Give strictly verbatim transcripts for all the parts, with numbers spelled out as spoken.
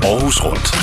Aarhus Rundt.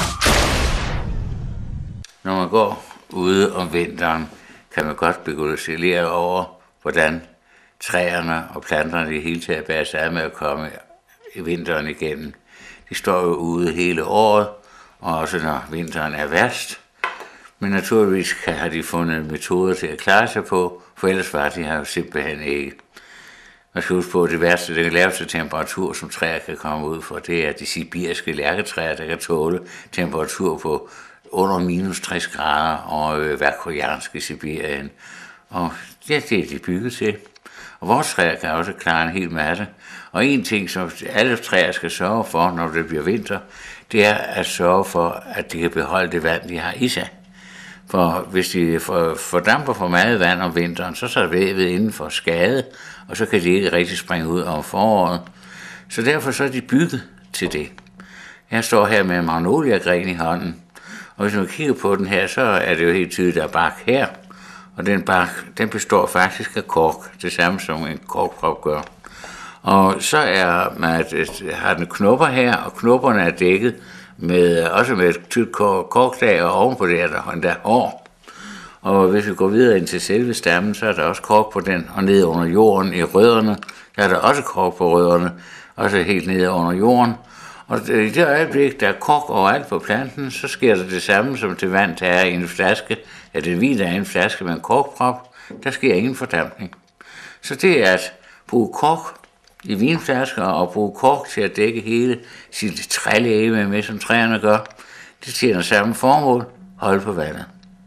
Når man går ude om vinteren, kan man godt spekulere over, hvordan træerne og planterne i hele taget bærer sig ad med at komme i vinteren igennem. De står jo ude hele året, og også når vinteren er værst. Men naturligvis har de fundet metoder til at klare sig på, for ellers var de her jo simpelthen ikke. Man skal huske på, at det værste, den laveste temperatur, som træer kan komme ud for, det er de sibiriske lærketræer, der kan tåle temperatur på under minus tres grader og vakorianske Sibirien. Og det er det, de er bygget til. Og vores træer kan også klare en hel masse. Og en ting, som alle træer skal sørge for, når det bliver vinter, det er at sørge for, at de kan beholde det vand, de har i sig. For hvis de fordamper for meget vand om vinteren, så er vævet inden for skade, og så kan de ikke rigtig springe ud om foråret. Så derfor så er de bygget til det. Jeg står her med en magnolia-gren i hånden, og hvis man kigger på den her, så er det jo helt tydeligt, der er bark her. Og den bark, den består faktisk af kork, det samme som en korkprop gør. Og så er man, har den knopper her, og knopperne er dækket med, også med et tykt korklag, og ovenpå det er der endda hår. Og hvis vi går videre ind til selve stammen, så er der også kork på den, og nede under jorden i rødderne, der er der også kork på rødderne, også helt nede under jorden. Og i det øjeblik, der er kork overalt på planten, så sker der det samme, som til vand, der er i en flaske, at det vin er en flaske med en korkprop, der sker ingen fordampning. Så det er at bruge kork i vinflasker og bruge kork til at dække hele sit trælæge med, som træerne gør, det tjener samme formål, holde på vandet.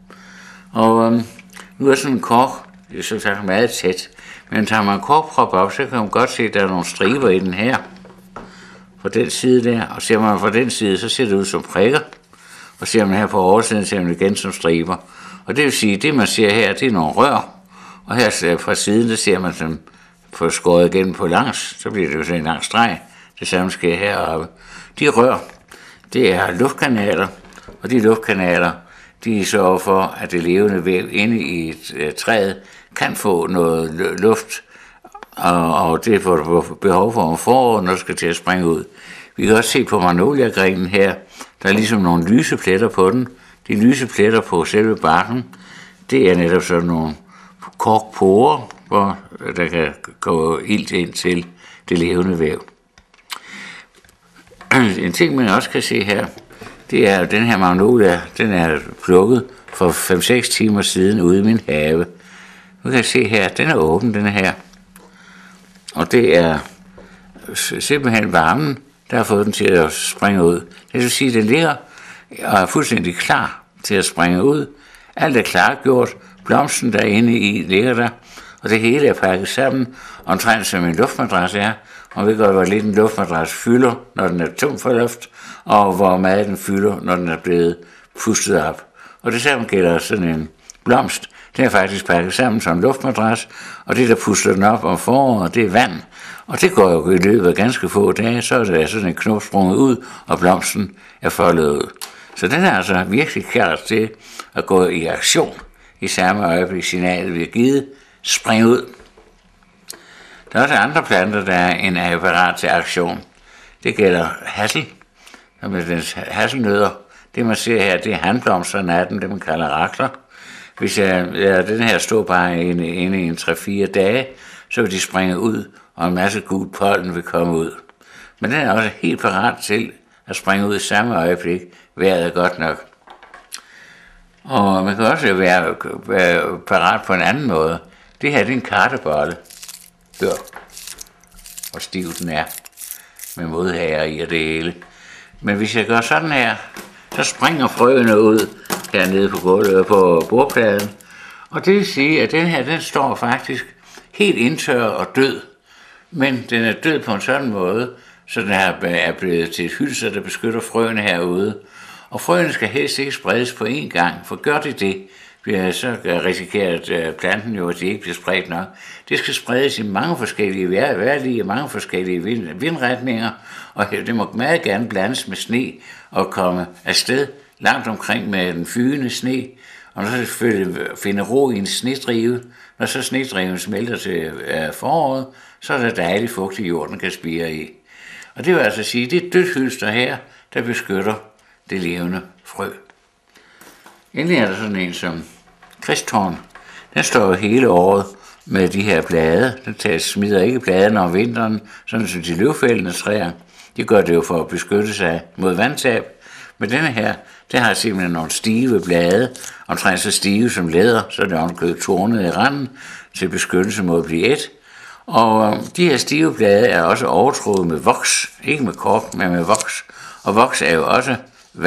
Og øhm, nu er sådan en kork, det er så sagt meget tæt, men tager man en korkprop op, så kan man godt se, at der er nogle striber i den her, fra den side der, og ser man fra den side, så ser det ud som prikker, og ser man her på oversiden, ser man igen som striber. Og det vil sige, at det man ser her, det er nogle rør, og her fra siden, der ser man som få skåret igennem på langs, så bliver det jo sådan en lang streg. Det samme sker heroppe. De rør, det er luftkanaler, og de luftkanaler, de sørger for, at det levende væv inde i et træ kan få noget luft, og, og det får behov for om foråret, når det skal til at springe ud. Vi kan også se på magnolia-grenen her, der er ligesom nogle lyse pletter på den. De lyse pletter på selve barken, det er netop sådan nogle korkporer, hvor der kan gå ilt ind til det levende væv. En ting, man også kan se her, det er, at den her magnolia, den er plukket for fem seks timer siden ude i min have. Nu kan jeg se her, den er åben, den her. Og det er simpelthen varmen, der har fået den til at springe ud. Det vil sige, at den ligger og er fuldstændig klar til at springe ud. Alt er klargjort. Blomsten derinde i ligger der, og det hele er pakket sammen, omtrent som en luftmadras er. Og man ved godt, hvor lidt en luftmadras fylder, når den er tom for luft, og hvor meget den fylder, når den er blevet pustet op. Og det samme gælder sådan en blomst. Den er faktisk pakket sammen som en luftmadras, og det, der puster den op om foråret, det er vand. Og det går jo i løbet af ganske få dage, så er det sådan en knop sprunget ud, og blomsten er foldet ud. Så den er altså virkelig klar til at gå i aktion i samme øjeblik, signalet bliver givet, spring ud. Der er også andre planter, der er en apparat til aktion. Det gælder hassel, og med dens hasselnødder. Det man ser her, det er handblomsterne af dem, det man kalder rakler. Hvis jeg lader den her stå bare inde, inde i en tre fire dage, så vil de springe ud, og en masse gul pollen vil komme ud. Men den er også helt parat til at springe ud i samme øjeblik. Vejret er godt nok. Og man kan også være, være parat på en anden måde. Det her det er en kartebolle. Hør, hvor stiv den er, med modhager i og det hele. Men hvis jeg gør sådan her, så springer frøene ud hernede på gulvet på bordpladen. Og det vil sige, at den her, den står faktisk helt indtørret og død. Men den er død på en sådan måde, så den er blevet til et hylster, der beskytter frøene herude. Og frøene skal helst ikke spredes på én gang, for gør de det, så risikerer at planten jo, at de ikke bliver spredt nok. Det skal spredes i mange forskellige vejrlige, mange forskellige vindretninger, og det må meget gerne blandes med sne og komme afsted langt omkring med den fygende sne, og når så selvfølgelig finde ro i en snedrive, når så snedriven smelter til foråret, så er der dejligt fugt i jorden, kan spire i. Og det vil altså sige, at det dødt hylster her, der beskytter det levende frø. Endelig er der sådan en som kristtorn. Den står jo hele året med de her blade. Den tager, smider ikke bladene om vinteren, sådan som de løvfældende træer. De gør det jo for at beskytte sig mod vandtab. Men denne her, det har simpelthen nogle stive blade, omtrent så stive som læder, så er det omkødet tornet i randen til beskyttelse mod at blive et. Og de her stive blade er også overtroet med voks, ikke med kork, men med voks. Og voks er jo også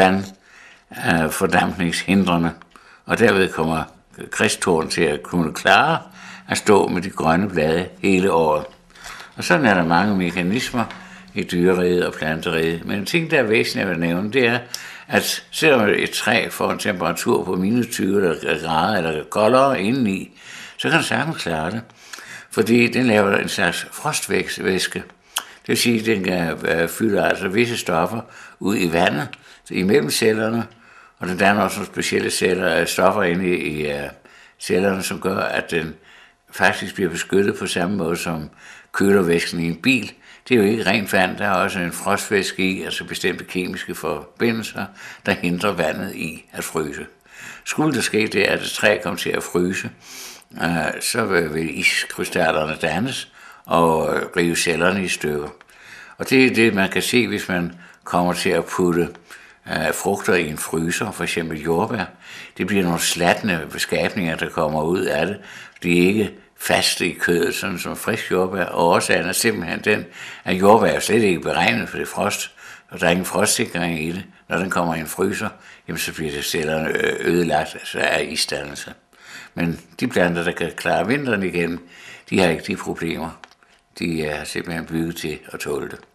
vandfordampningshindrende, og derved kommer kristtorn til at kunne klare at stå med de grønne blade hele året. Og sådan er der mange mekanismer i dyreriget og planteriget. Men en ting, der er væsentligt at nævne, det er, at selvom et træ får en temperatur på minus tyve grader eller koldere indeni, så kan det sagtens klare det. Fordi den laver en slags frostvæske. Det vil sige, at den kan fylde altså visse stoffer ud i vandet, imellem cellerne, og den danner også nogle specielle celler, stoffer inde i, i cellerne, som gør, at den faktisk bliver beskyttet på samme måde som kølervæsken i en bil. Det er jo ikke rent vand, der er også en frostvæske i, altså bestemte kemiske forbindelser, der hindrer vandet i at fryse. Skulle der ske det, at et træ kommer til at fryse, så vil iskrystallerne dannes og rive cellerne i stykker. Og det er det, man kan se, hvis man kommer til at putte frugter i en fryser, for eksempel jordbær. Det bliver nogle slattende beskabninger, der kommer ud af det. De er ikke faste i kødet, sådan som frisk jordbær, og årsagen er simpelthen den, at jordbær er slet ikke beregnet for det frost, og der er ingen frostsikring i det. Når den kommer i en fryser, jamen så bliver det cellerne ødelagt altså af isdannelse. Men de planter, der kan klare vinteren igennem, de har ikke de problemer. De er simpelthen bygget til at tåle det.